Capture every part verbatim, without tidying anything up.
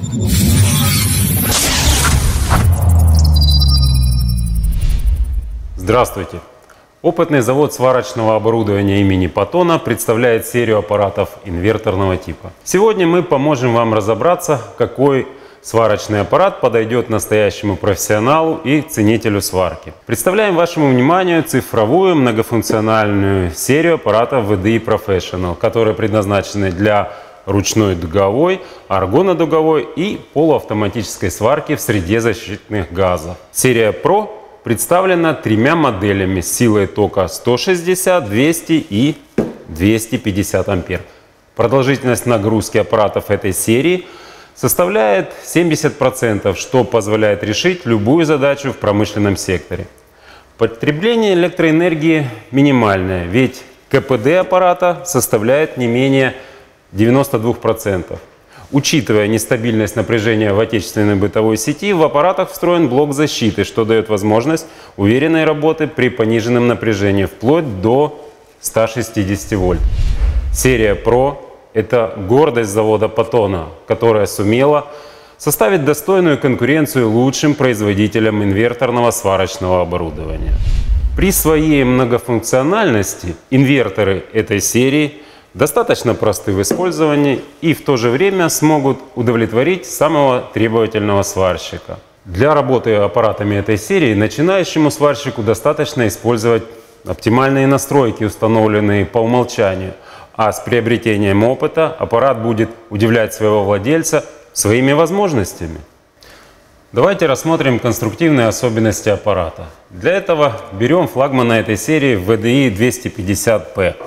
Здравствуйте! Опытный завод сварочного оборудования имени Патона представляет серию аппаратов инверторного типа. Сегодня мы поможем вам разобраться, какой сварочный аппарат подойдет настоящему профессионалу и ценителю сварки. Представляем вашему вниманию цифровую многофункциональную серию аппаратов ви ди и Professional, которые предназначены для ручной дуговой, аргонодуговой и полуавтоматической сварки в среде защитных газов. Серия Pro представлена тремя моделями с силой тока сто шестьдесят, двести и двести пятьдесят ампер. Продолжительность нагрузки аппаратов этой серии составляет семьдесят процентов, что позволяет решить любую задачу в промышленном секторе. Потребление электроэнергии минимальное, ведь ка пэ дэ аппарата составляет не менее девяноста двух процентов. Учитывая нестабильность напряжения в отечественной бытовой сети, в аппаратах встроен блок защиты, что дает возможность уверенной работы при пониженном напряжении вплоть до ста шестидесяти вольт. Серия Pro – это гордость завода Патона, которая сумела составить достойную конкуренцию лучшим производителям инверторного сварочного оборудования. При своей многофункциональности инверторы этой серии достаточно просты в использовании и в то же время смогут удовлетворить самого требовательного сварщика. Для работы аппаратами этой серии начинающему сварщику достаточно использовать оптимальные настройки, установленные по умолчанию, а с приобретением опыта аппарат будет удивлять своего владельца своими возможностями. Давайте рассмотрим конструктивные особенности аппарата. Для этого берем флагмана этой серии ви ди и двести пятьдесят пэ.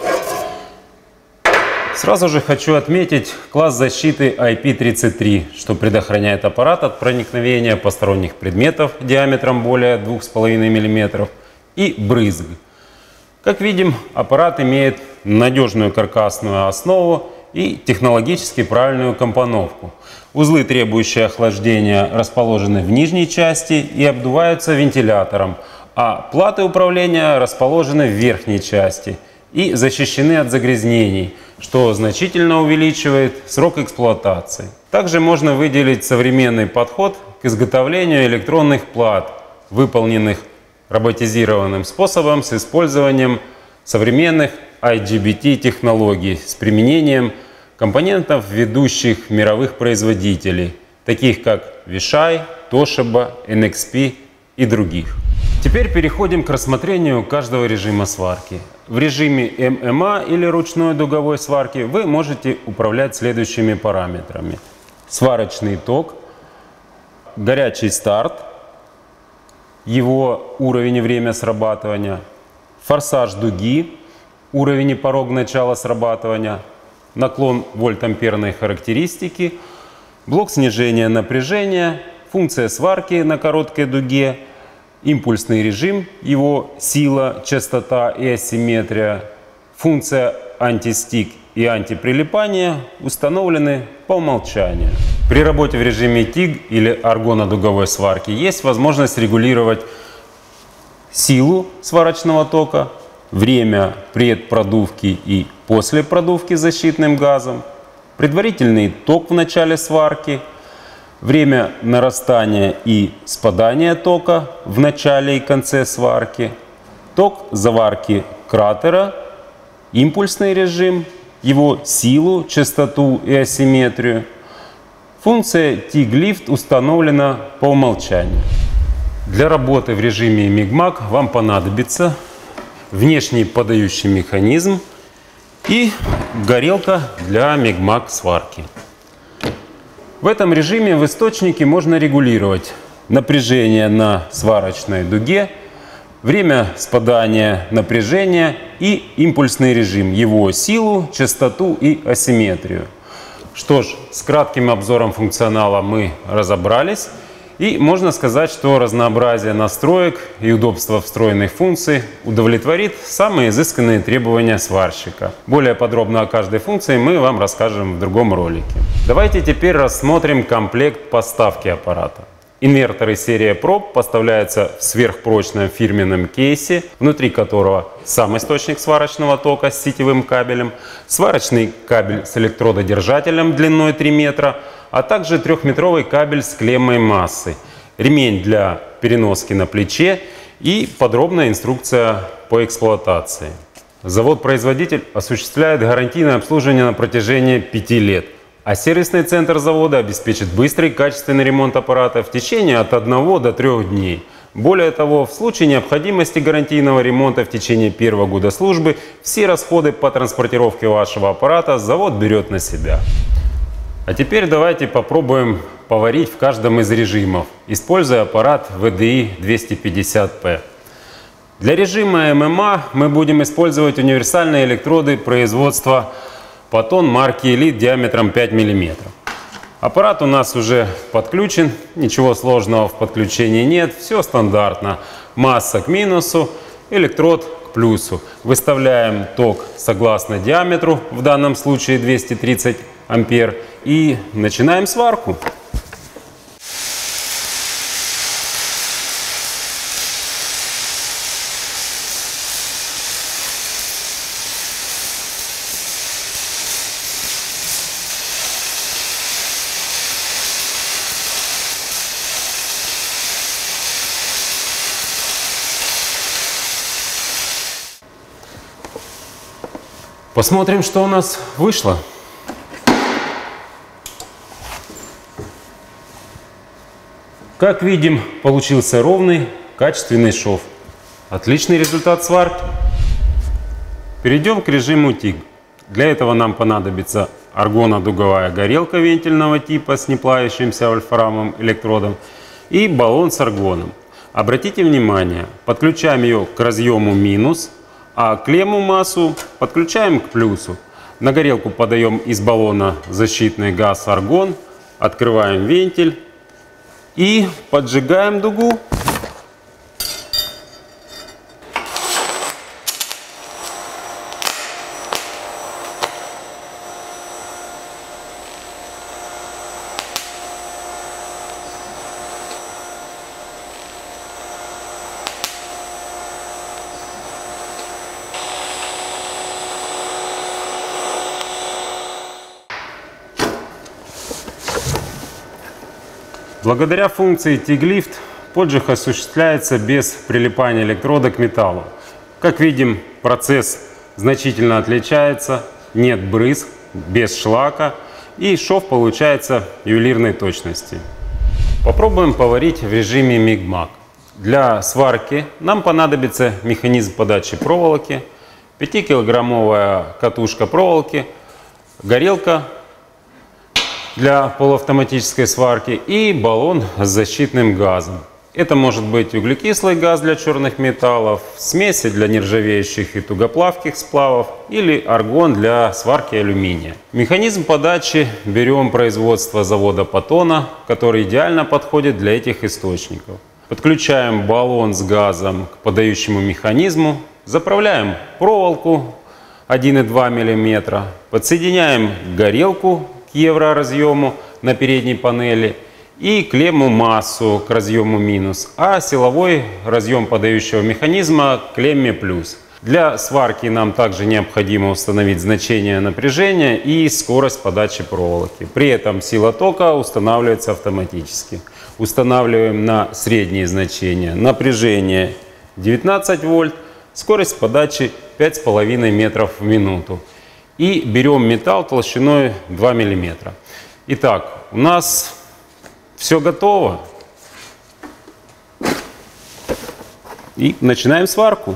Сразу же хочу отметить класс защиты ай пи тридцать три, что предохраняет аппарат от проникновения посторонних предметов диаметром более двух с половиной миллиметров и брызг. Как видим, аппарат имеет надежную каркасную основу и технологически правильную компоновку. Узлы, требующие охлаждения, расположены в нижней части и обдуваются вентилятором, а платы управления расположены в верхней части и защищены от загрязнений, что значительно увеличивает срок эксплуатации. Также можно выделить современный подход к изготовлению электронных плат, выполненных роботизированным способом с использованием современных ай джи би ти технологий с применением компонентов ведущих мировых производителей, таких как Вишай, Toshiba, эн экс пи и других. Теперь переходим к рассмотрению каждого режима сварки. В режиме эм эм а или ручной дуговой сварки вы можете управлять следующими параметрами: сварочный ток, горячий старт, его уровень и время срабатывания, форсаж дуги, уровень и порог начала срабатывания, наклон вольт-амперной характеристики, блок снижения напряжения, функция сварки на короткой дуге, импульсный режим, его сила, частота и асимметрия, функция антистик и антиприлипание установлены по умолчанию. При работе в режиме тиг или аргонодуговой сварки есть возможность регулировать силу сварочного тока, время предпродувки и после продувки защитным газом, предварительный ток в начале сварки, время нарастания и спадания тока в начале и конце сварки, ток заварки кратера, импульсный режим, его силу, частоту и асимметрию. Функция тиг-лифт установлена по умолчанию. Для работы в режиме мигмак вам понадобится внешний подающий механизм и горелка для мигмак сварки. В этом режиме в источнике можно регулировать напряжение на сварочной дуге, время спадания напряжения и импульсный режим, его силу, частоту и асимметрию. Что ж, с кратким обзором функционала мы разобрались. И можно сказать, что разнообразие настроек и удобство встроенных функций удовлетворит самые изысканные требования сварщика. Более подробно о каждой функции мы вам расскажем в другом ролике. Давайте теперь рассмотрим комплект поставки аппарата. Инверторы серии Pro поставляются в сверхпрочном фирменном кейсе, внутри которого сам источник сварочного тока с сетевым кабелем, сварочный кабель с электрододержателем длиной три метра, а также трехметровый кабель с клеммой массы, ремень для переноски на плече и подробная инструкция по эксплуатации. Завод-производитель осуществляет гарантийное обслуживание на протяжении пяти лет, а сервисный центр завода обеспечит быстрый и качественный ремонт аппарата в течение от одного до трёх дней. Более того, в случае необходимости гарантийного ремонта в течение первого года службы все расходы по транспортировке вашего аппарата завод берет на себя. А теперь давайте попробуем поварить в каждом из режимов, используя аппарат вэ дэ и двести пятьдесят пэ. Для режима эм эм а мы будем использовать универсальные электроды производства Потон марки Elite диаметром пять миллиметров. Аппарат у нас уже подключен, ничего сложного в подключении нет, все стандартно. Масса к минусу, электрод к плюсу. Выставляем ток согласно диаметру, в данном случае двести тридцать ампер, и начинаем сварку. Посмотрим, что у нас вышло. Как видим, получился ровный, качественный шов. Отличный результат сварки. Перейдем к режиму тиг. Для этого нам понадобится аргонодуговая горелка вентильного типа с неплавящимся вольфрамовым электродом и баллон с аргоном. Обратите внимание, подключаем ее к разъему минус, а клемму массу подключаем к плюсу. На горелку подаем из баллона защитный газ аргон, открываем вентиль и поджигаем дугу. Благодаря функции тиг-лифт поджиг осуществляется без прилипания электрода к металлу. Как видим, процесс значительно отличается, нет брызг, без шлака, и шов получается ювелирной точности. Попробуем поварить в режиме миг-маг. Для сварки нам понадобится механизм подачи проволоки, пятикилограммовая катушка проволоки, горелка для полуавтоматической сварки и баллон с защитным газом. Это может быть углекислый газ для черных металлов, смеси для нержавеющих и тугоплавких сплавов или аргон для сварки алюминия. Механизм подачи берем производство завода Потона, который идеально подходит для этих источников. Подключаем баллон с газом к подающему механизму, заправляем проволоку один и два миллиметра, подсоединяем горелку к евроразъему на передней панели и клемму массу к разъему минус, а силовой разъем подающего механизма к клемме плюс. Для сварки нам также необходимо установить значение напряжения и скорость подачи проволоки. При этом сила тока устанавливается автоматически. Устанавливаем на средние значения. Напряжение девятнадцать вольт, скорость подачи пять с половиной метров в минуту. И берем металл толщиной два миллиметра. Итак, у нас все готово. И начинаем сварку.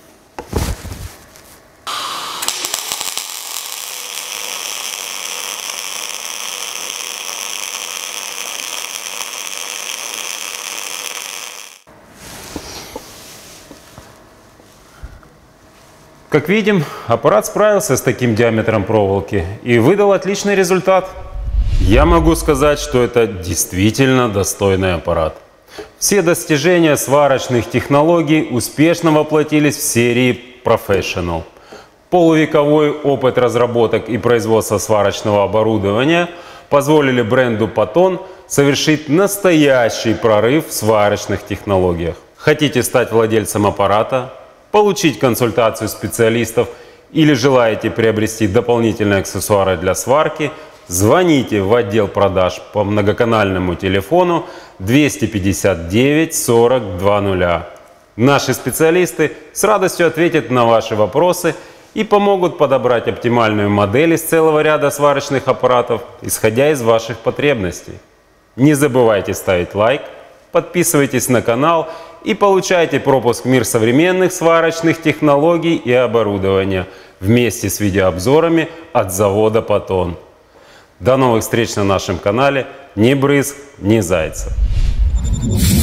Как видим, аппарат справился с таким диаметром проволоки и выдал отличный результат. Я могу сказать, что это действительно достойный аппарат. Все достижения сварочных технологий успешно воплотились в серии Professional. Полувековой опыт разработок и производства сварочного оборудования позволили бренду Потон совершить настоящий прорыв в сварочных технологиях. Хотите стать владельцем аппарата, получить консультацию специалистов или желаете приобрести дополнительные аксессуары для сварки, звоните в отдел продаж по многоканальному телефону двести пятьдесят девять сорок два нуля. Наши специалисты с радостью ответят на ваши вопросы и помогут подобрать оптимальную модель из целого ряда сварочных аппаратов, исходя из ваших потребностей. Не забывайте ставить лайк, подписывайтесь на канал и получайте пропуск в мир современных сварочных технологий и оборудования вместе с видеообзорами от завода Patton. До новых встреч на нашем канале. Ни брызг, ни зайцев.